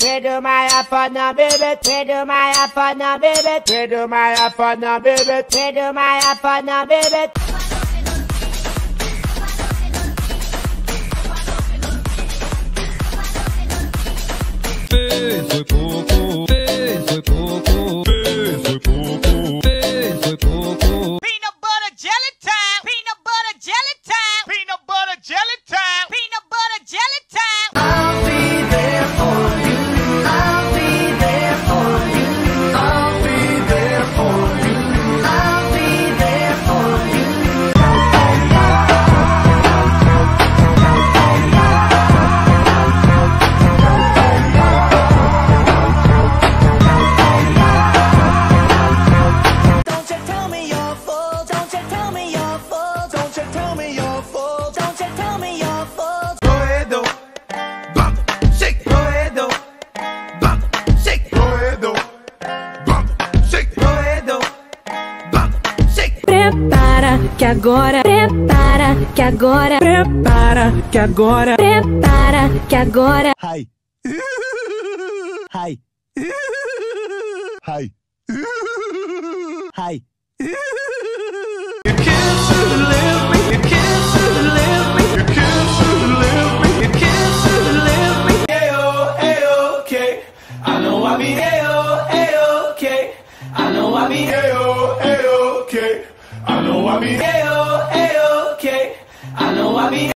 do my iPhone now, baby. Do my iPhone now, baby. Do my iPhone now, baby. Do my iPhone now, baby. Foi pouco, foi pouco, foi pouco, foi pouco. Peanut butter jelly time, peanut butter jelly time, peanut butter jelly time, peanut butter jelly time. I'll be there for you. I'll be there for you. I'll be there for you. I'll be there for you. Don't you tell me you're full. Don't you tell me you're full. Don't you tell me you're full. Don't you tell me you're full. Go ahead though, bump, shake. Go ahead though, bump, shake. Go ahead though, bump, shake. Go ahead though, bump, shake. Prepara que agora, prepara que agora, prepara que agora, prepara que agora. Hi. Hi. Hi. Hi. You can't live me. You can't live me. You can't live me. You can't live me. Ayo, ayo, okay. I know I be ayo, ayo, okay. I know I be ayo, ayo, okay. I know I be ayo, ayo, okay. I know I be